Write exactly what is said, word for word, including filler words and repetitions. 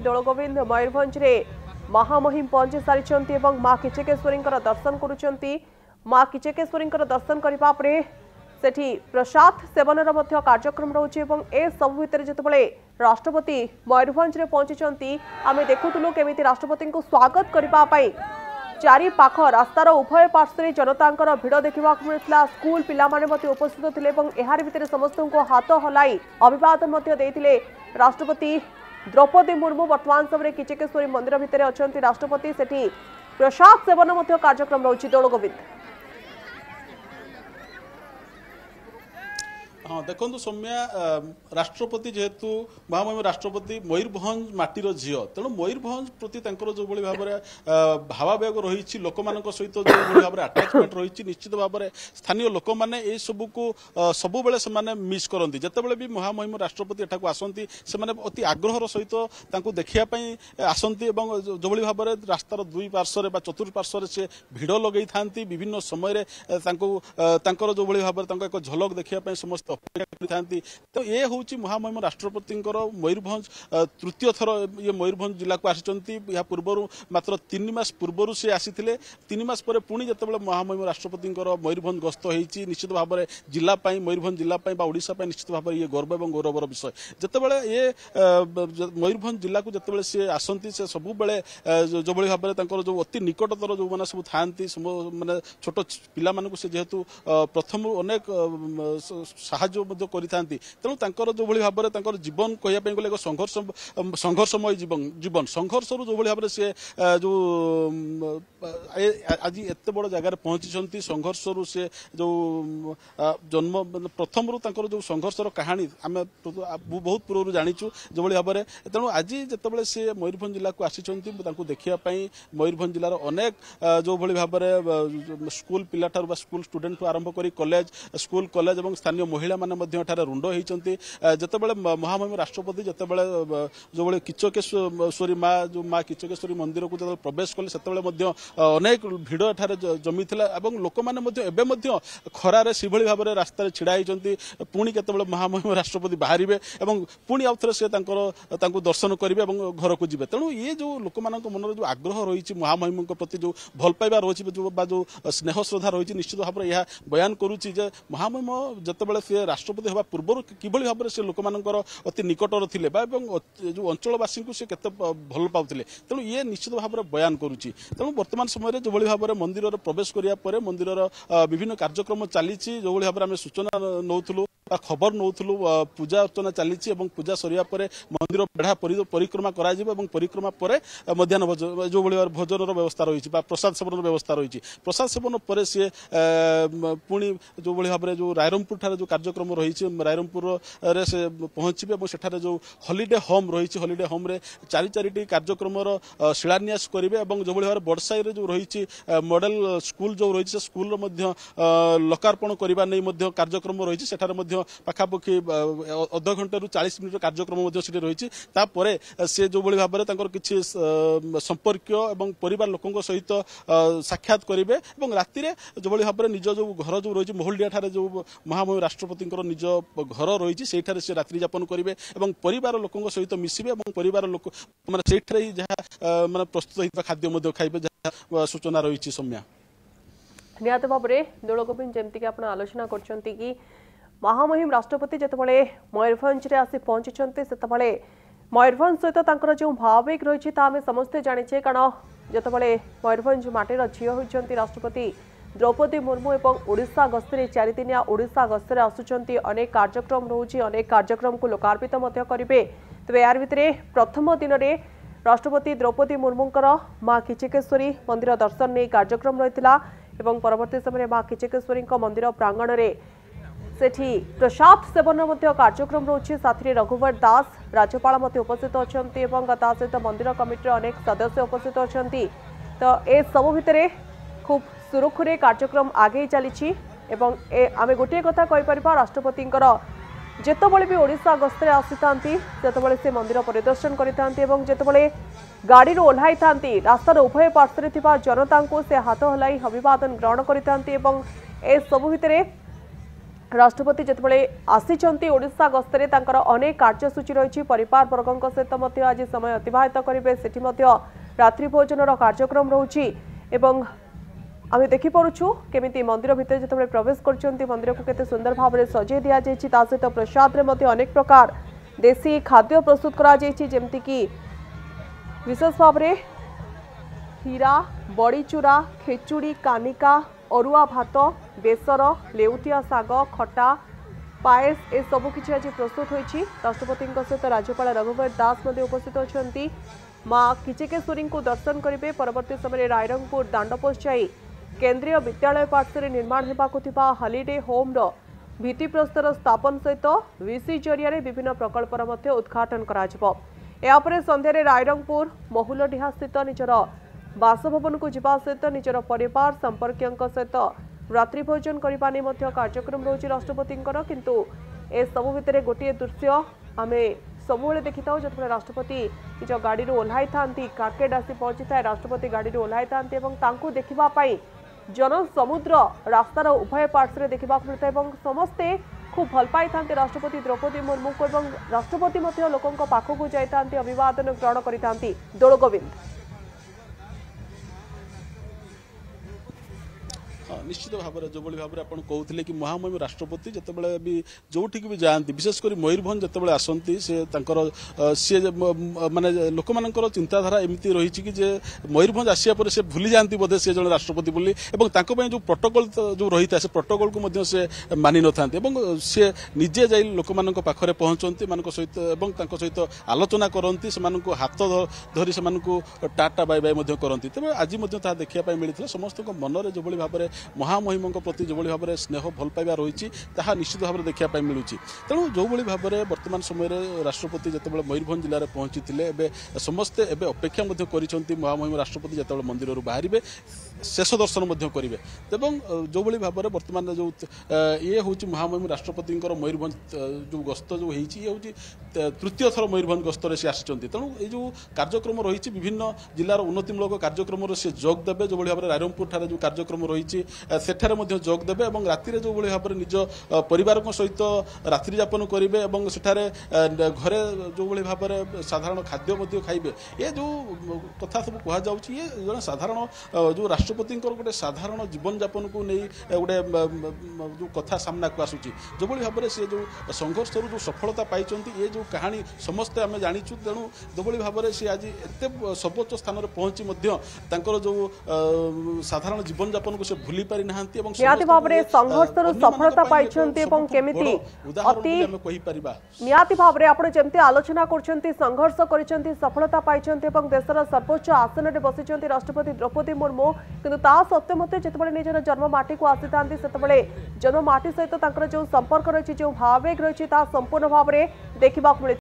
दौलगोविंद मयूरभंज रे महामहिम पहुंची सारी माँ किचकेश्वरी दर्शन करुँच माँ किचकेश्वरी दर्शन करने सेठी प्रसाद सेवन कार्यक्रम रोचे ए सब भितर जिते राष्ट्रपति मयूरभंज रे पहुंची आम देखुलु केमी राष्ट्रपति को स्वागत करने चारि पाख रास्तार उभय पार्श्व जनता भिड़ देखा मिलता स्कूल पिला उपस्थित थे यार भितर समस्त को हाथ हलाई अभिवादन देते राष्ट्रपति द्रौपदी मुर्मू। वर्तमान समय किचकेश्वरी मंदिर भितर अच्छा राष्ट्रपति सेठी प्रसाद सेवन कार्यक्रम रोचे दौलगोविंद। हाँ देखो सौम्या राष्ट्रपति जेहेतु महामहिम राष्ट्रपति मयूरभंज माटीर झील तेणु मयूरभंज प्रति जो भाव में भावावेग रही लोक सहित जो भाव में आटाचमेंट रही निश्चित भाव में स्थानीय लोक मैंने सबू को सब से मिस करती जितेबाला भी महामहिम राष्ट्रपति एठाक आसती से अति आग्रहर सहित देखापी आसती जो भाव में रास्तार दुई पार्श्व चतुर्पार्श्व से भिड़ लगे था विभिन्न समय जो भाव में एक झलक देखापी समस्त तो ये हूँ महामहिम राष्ट्रपति मयूरभंज तृतीय थर ये मयूरभंज जिला को आसी पूर्व मात्र तीन मास पूर्व से आसी तीन मास पर पुणी जिते महामहिम राष्ट्रपति मयूरभंज गस्त होती निश्चित भाव में जिलापाई मयूरभंज जिलापाई ओडिशा निश्चित भाव में ये गर्व और गौरवर विषय जितेबाला ये मयूरभंज जिला को जिते सी आसती से सब बेले जो भाव में जो अति निकटतर जो मैंने सब था मैंने छोट पिला से जेहेतु प्रथम अनेक तेणु जो भाव में जीवन कहवाई गले संघर्ष संघर्षमय जीवन जीवन संघर्ष जो भाव में सी जो आज एत बड़ जगार पहुंची संघर्ष से जो जन्म प्रथम जो संघर्षर कहानी आम बहुत पूर्व जाचु जो भाव में तेणु आज जिते सी मयूरभंज जिला को आसी देखापी मयूरभंज जिलार अनेक जो भाव में स्कूल पिला स्कूल स्टूडेंट आरंभ कर कॉलेज स्कूल कॉलेज और स्थानीय महिला माने रुंड होती जितेबाला महामहिम राष्ट्रपति जितेबाला जो भाई किचकेश्वरी माँ जो माँ किचकेश्वरी मंदिर को जो प्रवेश कले से अनेक भिड़ एठार जमी लोक मैंने खरारे से भाव में रास्तार छिड़ा होती पुणी केतबेले महामहिम राष्ट्रपति बाहर पुणी आउ थे से दर्शन करेंगे और घर को जी तेणु ये जो लोक मन जो आग्रह रही महामहिम प्रति जो भल पाइबा रही जो स्नेह श्रद्धा रही निश्चित भाव में यह बयान करुच्ची महामहिम जितेबाला सी राष्ट्रपति होगा पूर्व किभली भाव में से लोक अति निकटर थे जो अंचलवासी को सी केते भल पाउथिले तेणु ये निश्चित भाव में बयान करुच्ची तेणु वर्तमान समय जो भाव में मंदिर प्रवेश करिया मंदिर विभिन्न कार्यक्रम चली जो भाव में आम सूचना नौलु खबर नौलु पूजा अर्चना चली पूजा सरिया पर मंदिर बेढ़ा परिक्रमा करा परिक्रमा पर मध्याह्न भोजन जो भाव भोजन व्यवस्था रही प्रसाद सेवन व्यवस्था रही प्रसाद सेवन पर सी पुणी जो भाव में जो रायरंगपुर ठारे जो कार्यक्रम रही रायरंगपुर रे से पहुंचे और सेठारे जो हॉलिडे होम रही हॉलिडे होम रे चारि चारिटी कार्यक्रम शिलान्यास करेंगे और जो भाव बड़साई जो रही मॉडल स्कूल जो रही स्कूल लोकार्पण करने कार्यक्रम रही सेठारे पाखापाखि अध घंटे रु चालीस मिनिट कार्यक्रम रही से जो भाव में किसी संपर्क और परिवार लोकों सहित साक्षात करेंगे और राति जो भाव में निज जो घर जो रही मोहल्डिया ठारे जो महामहिम राष्ट्रपति निज घर रही से रात्रि यापन करेंगे और परिवार लोकों सहित मिसबे और परिवार लोक माने जहाँ माने प्रस्तुत होता खाद्य खाइबे सूचना रही सौम्या निहत भाव में दौलगोविंद जमती आप आलोचना कर महामहिम राष्ट्रपति जितेबाला मयूरभंज रे आसी पहुंची से मयूरभंज सहित जो भाविक रही आम समस्ते जाचे कारण जितेबाला मयूरभंज माटीर झील होती राष्ट्रपति द्रौपदी मुर्मू और ओडिशा गस्तर चारिदिनिया ओडिशा गस्तर आसुंच अनेक कार्यक्रम रोचे अनेक कार्यक्रम को लोकार्पित करेंगे तेज यार भितर प्रथम दिन में राष्ट्रपति द्रौपदी मुर्मूंकर माँ किचकेश्वरी मंदिर दर्शन नहीं कार्यक्रम रही परवर्ती समय माँ किचकेश्वरी मंदिर प्रांगण में सेठी प्रसाद सेवन कार्यक्रम रोचे साथ रघुवर दास राज्यपाल उपस्थित अच्छा सहित मंदिर कमिटी अनेक सदस्य उपस्थित अच्छा तो ए सब भितर खूब सुरखुरे कार्यक्रम आगे चली आम गोटे कथा कहीपर राष्ट्रपति जितेबाला भी ओडिशा गस्तर आसी था जितेबाला से मंदिर परिदर्शन करते गाड़ी ओह्लाई था रास्तार उभय पार्श्व जनता को से हाथ हलाई अभिवादन ग्रहण करते सब भितर राष्ट्रपति जितेबाला आसी ओडिशा गस्तरे तांकर अनेक कार्यसूची रही परिवार वर्गों सहित मध्य आज समय अतिबाहित करेंगे सेठी मध्य रात्रि भोजन कार्यक्रम रही एवं आम देखिपु केमी मंदिर भितर जिते प्रवेश कर मंदिर को केते सुंदर भाव में सजे दि जाइए सहित प्रसाद रे मध्य अनेक प्रकार देशी खाद्य प्रस्तुत करा जमती कि विशेष भाव में हीरा बड़ीचूरा खेचुड़ी कानिका अरुआ भात बेसर लेउटिया साग खटा पायस ए सबु किछि आज प्रस्तुत होइछि। राष्ट्रपति सहित राज्यपाल रघुवर दास उपस्थित अच्छा माँ किचकेश्वरी को दर्शन करेंगे। परवर्ती समय रायरंगपुर दांडपोस्ट जाई केंद्रीय विद्यालय पार्श्व निर्माण होगा हॉलिडे होम रो भित्तिप्रस्तर स्थापन सहित वीसी जरिया विभिन्न प्रकल्पर मध्य उद्घाटन करा यापर संध्यारे रायरंगपुर महुलडीहा स्थित निजर बासभवन को जीवा सहित निजर परिवार संपर्कों सहित रात्रि भोजन करने कार्यक्रम रही राष्ट्रपति किंतु ए सबु भितर गोटे दृश्य आम सब देखी था जो राष्ट्रपति निज गाड़ी ओह्लाई था कारकेड आसी पहुंची था राष्ट्रपति गाड़ी ओह्लाई था देखापी जन समुद्र रास्तार उभय पार्श्व देखा मिलता है समस्ते खूब भल पाई था राष्ट्रपति द्रौपदी मुर्मू को राष्ट्रपति लोकों पाखक जाता अभिवादन ग्रहण करते दोल गोविंद। निश्चित भाव में जो भाव में आप कहते कि महामहिम राष्ट्रपति जितेबाला भी जोठिक भी जाती विशेषकर मयूरभंज जितेबाला आसती से सी माने लोक मान चिंताधारा एमती रही कि मयूरभंज आसिया पर से भूली जाती बोधे सी जन राष्ट्रपति बोली जो प्रोटोकॉल जो रही था से प्रोटोकॉल को मध्य से मानि न था सी निजे जा लोक मान पाखे पहुंचती मान सहित सहित आलोचना करती से हाथ धरी से टाटा बाय बाय करती तेज आज देखा मिलता समस्त मन में जो भाव में महामहिम प्रति जो भाव में स्नेह भल पाइबा रही निश्चित भाव में देखा मिलूँ तेणु जो भाव में वर्तमान समय राष्ट्रपति जितेबाला मयूरभंज जिले में पहुंची थे समस्ते एवं अपेक्षा कर महामहिम राष्ट्रपति जितेबाला मंदिर बाहर शेष दर्शन करेंगे एवं जो भाव में वर्तमान जो ये हूँ महामहिम राष्ट्रपति मयूरभंज जो गस्त जो हूँ तृतीय थर मयूरभंज गस्तर से आसी तेणु ये जो कार्यक्रम रही विभिन्न जिलार उन्नतिमूलक कार्यक्रम से जोग देवे जो भाव में रायरंगपुर ठारे जो कार्यक्रम रही सेठारे जोग देवे और राति जो भाव में निज परिवार सहित रात्रि यापन करेंगे और सेठारे घरे जो भाव में साधारण खाद्य खाइबे ये जो कथा सब कहुच्छे ये जन साधारण जो राष्ट्रपति गोटे साधारण जीवन यापन को नहीं गोटे जो कथा सामना को आसूची जो भाव में सी जो संघर्ष जो सफलता पाई ये जो कहानी समस्ते आम जाचु तेणु जो भाव में सी आज एत सर्वोच्च स्थान में पहुंची जो साधारण जीवन यापन को से भूली पारि नाहंती नियाति भाव में संघर्ष सफलता पाइछंती एवं केमिति अति नियाति भाव में आपण जेमते आलोचना करछंती संघर्ष करछंती सफलता पाइछंती एवं देशर सर्वोच्च आसन रे बसिछंती राष्ट्रपति द्रौपदी मुर्मू किंतु ता सत्ते मते जेतबळे निजर जन्म माटी को आसीतांती सेतबळे जन्म माटी सहित तांकर जो संपर्क रही जो भावेग रही संपूर्ण भाव में देखा मिले।